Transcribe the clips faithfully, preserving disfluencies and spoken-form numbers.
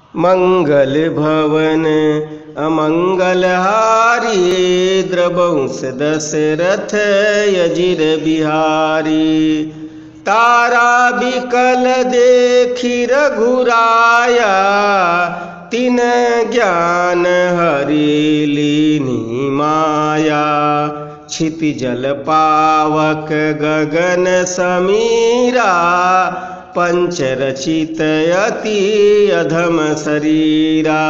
मंगल भवन अमंगल हारी, द्रवंश दशरथ यजिर बिहारी। तारा बिकल देखी रघुराया, तिन ज्ञान हरि लीनी माया। क्षितिजल पावक गगन समीरा, पंचरचित अति अधम शरीरा।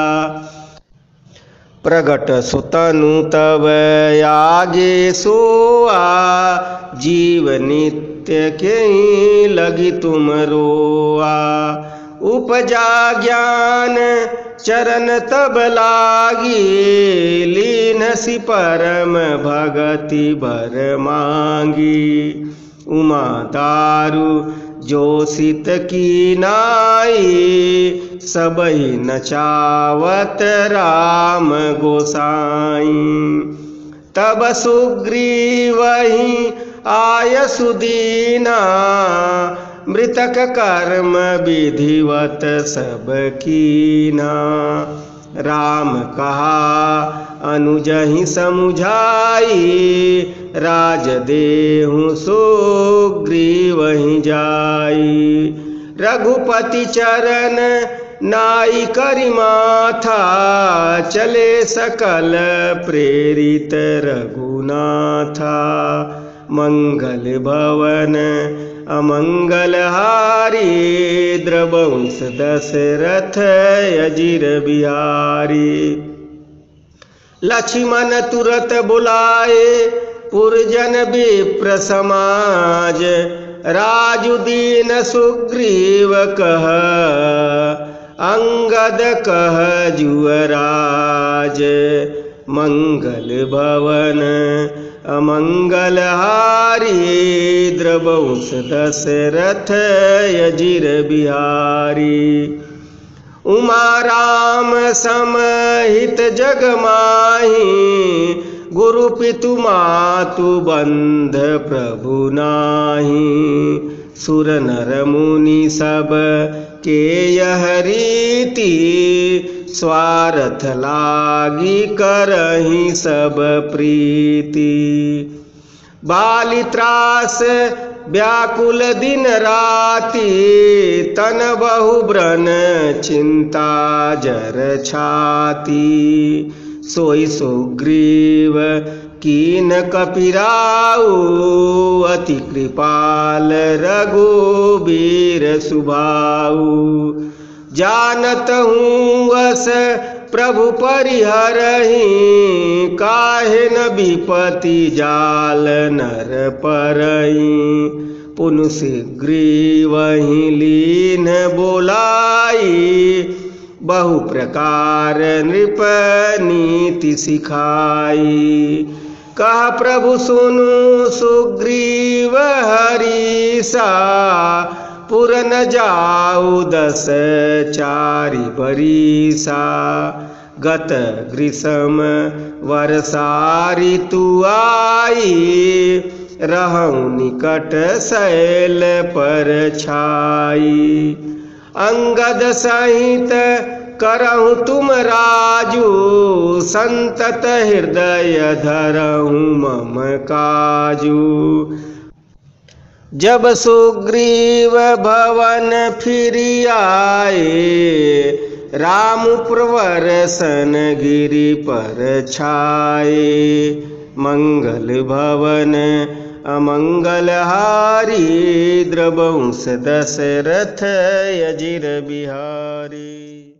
प्रगट सुतनु तब आगे सोआ, जीव नित्य के लगी तुम रोआ। उपजा ज्ञान चरण तब लागी, लीन सि परम भगति बर मांगी। उमा दारु जोसित की नाई, सबहि नचावत राम गोसाई। तब सुग्रीवहि आय सुदीना, मृतक कर्म विधिवत सब कीना। राम कहा अनुजहि समुझाई, राज देहु सुग्रीवहि जाई। रघुपति चरण नाई करि माथा, चले सकल प्रेरित रघुनाथा। मंगल भवन अमंगल हारी, द्रवंश दशरथ यजिर बिहारी। लक्ष्मण तुरत बुलाए पुरजन विप्र समाज, राजुदीन सुग्रीव कह अंगद कह जुअराज। मंगल भवन अमंगल हारी, द्रवंश दशरथ यजिर बिहारी। उमा राम समहित जग माही, गुरु पितु मातु बंध प्रभु नाही। सुर नर मुनि सब के यह रीति, स्वार्थ लागी करहि सब प्रीति। बाली त्रास व्याकुल दिन राति, तन बहु ब्रन चिंता जर छाती। सोई सुग्रीव कीन कपिराऊ, अति कृपाल रघुबीर सुभाऊ। जानत हूँ वस प्रभु परिहरहि, काहे न विपति जाल नर परहि। पुन सुग्रीवहि लीन बोलाई, बहु प्रकार नृप नीति सिखाई। कह प्रभु सुनु सुग्रीव हरीसा, पुर न जाऊ दस चारि बरीसा। गत ग्रीष्म वर्षा ऋतु आई, रहूं निकट शैल पर छाई। अंगद सहित करहु तुम राजू, संतत हृदय धरहु मम काजू। जब सुग्रीव भवन फिरि आए, राम प्रवरसन गिरि पर छाए। मंगल भवन अमंगल हारी, द्रवंश दशरथ यजिर बिहारी।